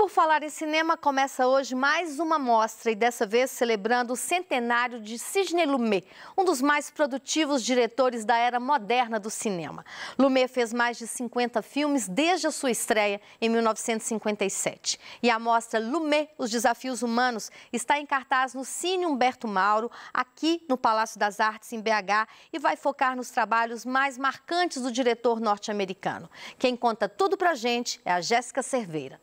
Falar em Cinema, começa hoje mais uma mostra e dessa vez celebrando o centenário de Sidney Lumet, um dos mais produtivos diretores da era moderna do cinema. Lumet fez mais de 50 filmes desde a sua estreia em 1957. E a mostra Lumet, Os Desafios Humanos, está em cartaz no Cine Humberto Mauro, aqui no Palácio das Artes, em BH, e vai focar nos trabalhos mais marcantes do diretor norte-americano. Quem conta tudo pra gente é a Jéssica Cerveira.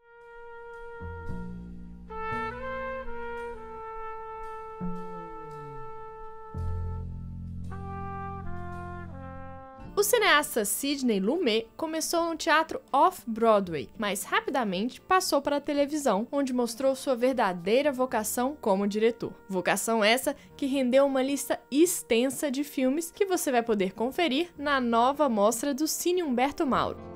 O cineasta Sidney Lumet começou no teatro off-Broadway, mas rapidamente passou para a televisão, onde mostrou sua verdadeira vocação como diretor. Vocação essa que rendeu uma lista extensa de filmes que você vai poder conferir na nova mostra do Cine Humberto Mauro.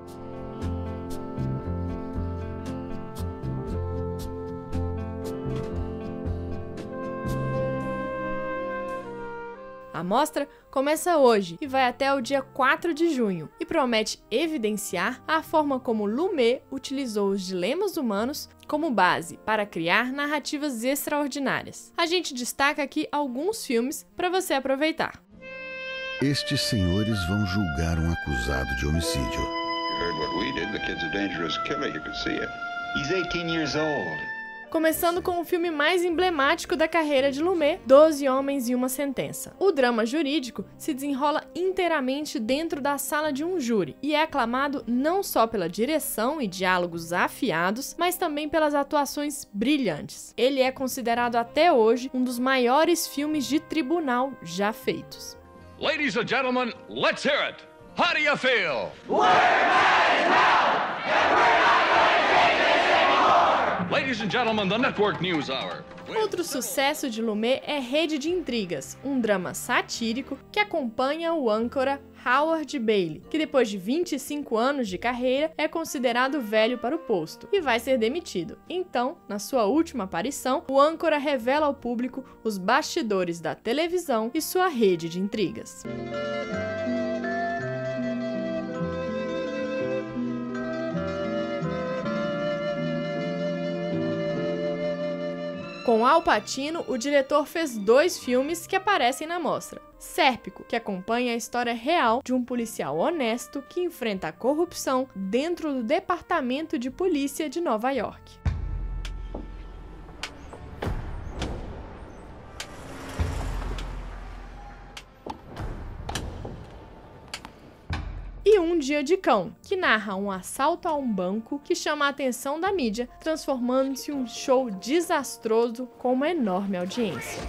A mostra começa hoje e vai até o dia 4 de junho e promete evidenciar a forma como Lumet utilizou os dilemas humanos como base para criar narrativas extraordinárias. A gente destaca aqui alguns filmes para você aproveitar. Estes senhores vão julgar um acusado de homicídio. Começando com o filme mais emblemático da carreira de Lumet, 12 Homens e uma Sentença. O drama jurídico se desenrola inteiramente dentro da sala de um júri e é aclamado não só pela direção e diálogos afiados, mas também pelas atuações brilhantes. Ele é considerado até hoje um dos maiores filmes de tribunal já feitos. Ladies and gentlemen, let's hear it! How do you feel? We're mad now, and we're not going to take this anymore! Ladies and gentlemen, the Network News Hour. Outro sucesso de Lumet é Rede de Intrigas, um drama satírico que acompanha o âncora Howard Bailey, que depois de 25 anos de carreira é considerado velho para o posto e vai ser demitido. Então, na sua última aparição, o âncora revela ao público os bastidores da televisão e sua rede de intrigas. Com Al Pacino, o diretor fez 2 filmes que aparecem na mostra. Sérpico, que acompanha a história real de um policial honesto que enfrenta a corrupção dentro do Departamento de Polícia de Nova York. E Um Dia de Cão, que narra um assalto a um banco que chama a atenção da mídia, transformando-se em um show desastroso com uma enorme audiência.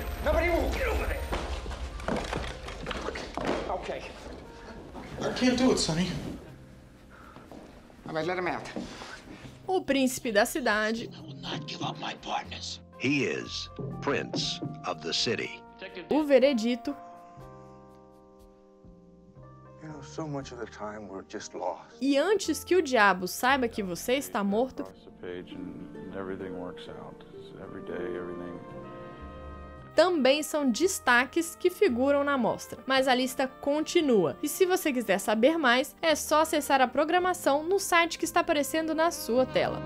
Okay. I can't do it, Sonny. All right, let him out. O Príncipe da Cidade. I will not give up my partners. He is Prince of the City. O Veredito. So much of the time we're just lost. E Antes que o Diabo Saiba que Você Está Morto, também são destaques que figuram na mostra, mas a lista continua. E se você quiser saber mais, é só acessar a programação no site que está aparecendo na sua tela.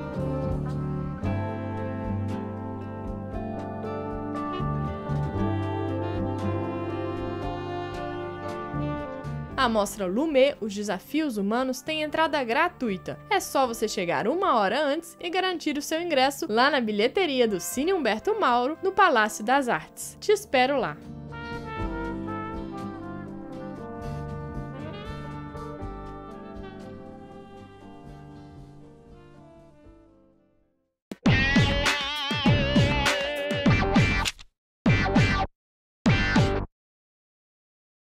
A mostra Lumet, Os Desafios Humanos, tem entrada gratuita. É só você chegar 1 hora antes e garantir o seu ingresso lá na bilheteria do Cine Humberto Mauro, no Palácio das Artes. Te espero lá!